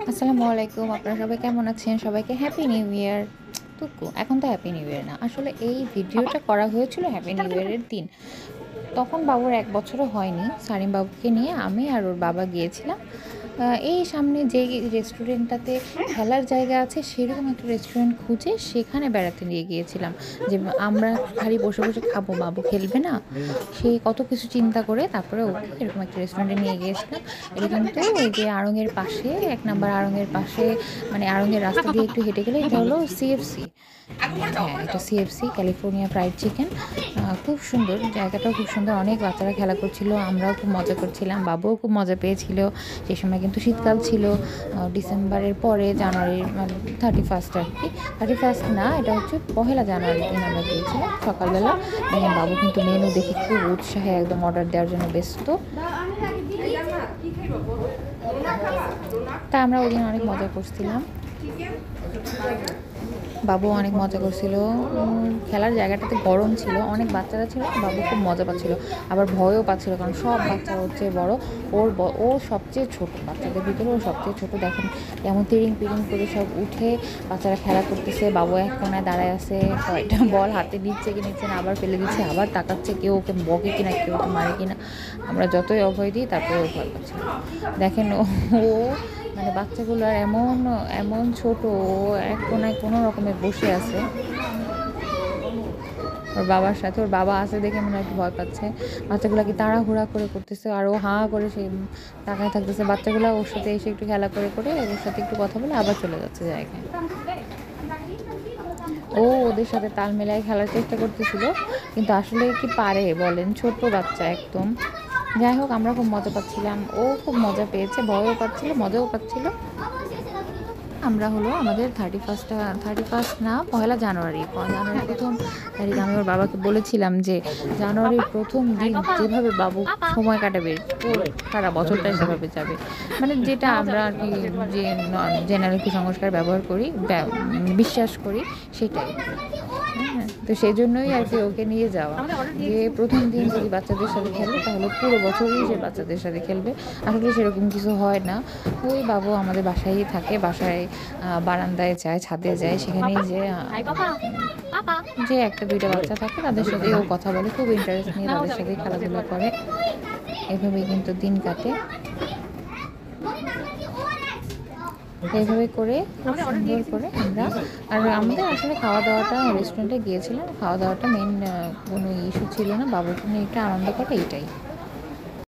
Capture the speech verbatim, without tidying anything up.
আসসালামু আলাইকুম। আপনারা সবাই কেমন আছেন? সবাইকে হ্যাপি নিউ ইয়ার। টুকু এখন তো হ্যাপি নিউ ইয়ার না। আসলে এই ভিডিওটা করা হয়েছিল হ্যাপি নিউ ইয়ারের দিন। তখন বাবুর এক বছরও হয়নি। সারিম বাবুকে নিয়ে আমি আর ওর বাবা গিয়েছিলাম। আ এই সামনে যেই রেস্টুরেন্টটাতে খেলার জায়গা আছে সেরকম একটা রেস্টুরেন্ট খুঁজে সেখানে বেড়াতে নিয়ে গিয়েছিলাম। যে আমরা খালি বসে, বসে খাবো, বাবু খেলবে না। সে কত কিছু চিন্তা করে তারপরে ওকে এরকম একটা রেস্টুরেন্টে নিয়ে গিয়েছিলাম। এটা কিন্তু ওই যে আড়ং-এর পাশে এক নাম্বার আড়ং-এর পাশে মানে আড়ং-এর রাস্তা দিয়ে একটু হেঁটে গেলে এটা হলো সিএফসি। হ্যাঁ, এটা সিএফসি ক্যালিফোর্নিয়া ফ্রাইড চিকেন। আ খুব সুন্দর, জায়গাটাও খুব সুন্দর। অনেক বাচ্চারা খেলা করছিল, আমরাও খুব মজা করছিলাম, বাবুও খুব মজা পেয়েছিল। সেই সময় কিন্তু শীতকাল ছিল। আ ডিসেম্বরের পরে জানুয়ারির মানে থার্টি ফার্স্ট আর কি। থার্টি ফার্স্ট না, এটা হচ্ছে পহেলা জানুয়ারির দিন আমরা গিয়েছিলাম সকালবেলা। দেখেন বাবু কিন্তু মেনু দেখে খুব উৎসাহে একদম অর্ডার দেওয়ার জন্য ব্যস্ত। তা আমরা ওদিন অনেক মজা করছিলাম। বাবু অনেক মজা করছিল। উম খেলার জায়গাটাতে গরম ছিল, অনেক বাচ্চারা ছিল, বাবু খুব মজা পাচ্ছিল, আবার ভয়ও পাচ্ছিল কারণ সব বাচ্চা হচ্ছে বড়, ওর ও সবচেয়ে ছোট, বাচ্চাদের ভিতরে ও সবচেয়ে ছোট। দেখেন কেমন তিরিং পিরিং করে সব উঠে বাচ্চারা খেলা করতেছে, বাবু এক কোনায় দাঁড়ায় আছে, কয়টা বল হাতে নিচ্ছে কি নিচ্ছে না, আবার ফেলে দিচ্ছে, আবার তাকাচ্ছে কেউ ওকে বকে কিনা, কেউ ওকে মারে কিনা। আমরা যতই অভয় দিই তারপরে ও ভয় পাচ্ছিল। দেখেন ও মানে বাচ্চাগুলো এমন এমন ছোট, ও এক কোনায় কোনো রকমে বসে আছে ওর বাবার সাথে। ওর বাবা আছে দেখে মনে হয় একটু ভয় পাচ্ছে। বাচ্চাগুলো কি তাড়াহুড়া করে করতেছে আর ও হাঁ করে সে তাকায় থাকতেছে। বাচ্চাগুলো ওর সাথে এসে একটু খেলা করে করে ওর সাথে একটু কথা বলে আবার চলে যাচ্ছে জায়গায়। ও ওদের সাথে তাল মেলায় খেলার চেষ্টা করতেছিল, কিন্তু আসলে কি পারে বলেন, ছোট্ট বাচ্চা একদম। যাই হোক, আমরা খুব মজা পাচ্ছিলাম, ও খুব মজা পেয়েছে, ভয়ও পাচ্ছিল, মজাও পাচ্ছিল। আমরা হলো আমাদের থার্টি ফার্স্টটা থার্টি ফার্স্ট না, পহেলা জানুয়ারি জানুয়ারির প্রথম তারিখ আমি ওর বাবাকে বলেছিলাম যে জানুয়ারির প্রথম দিন যেভাবে বাবু সময় কাটাবে ওর সারা বছরটাই সেভাবে যাবে, মানে যেটা আমরা আর কি যে জেনারেল কুসংস্কার ব্যবহার করি, বিশ্বাস করি, সেটাই। হ্যাঁ, তো সেই জন্যই আর কি ওকে নিয়ে যাওয়া, যে প্রথম দিন যদি বাচ্চাদের সাথে খেলে তাহলে পুরো বছরই সে বাচ্চাদের সাথে খেলবে। আসলে সেরকম কিছু হয় না। ওই বাবু আমাদের বাসায়ই থাকে, বাসায় বারান্দায় যায়, ছাদে যায়, সেখানেই যে যে একটা দুইটা বাচ্চা থাকে তাদের সাথে ও কথা বলে, খুব ইন্টারেস্ট নিয়ে তাদের সাথেই খেলাধুলা করে। এভাবেই কিন্তু দিন কাটে। এইভাবে করে খুব সুন্দর করে আমরা, আর আমাদের আসলে খাওয়া দাওয়াটা রেস্টুরেন্টে গিয়েছিলাম, খাওয়া দাওয়াটা মেন কোনো ইস্যু ছিল না, বাবুকে নিয়ে একটু আনন্দ করে এইটাই।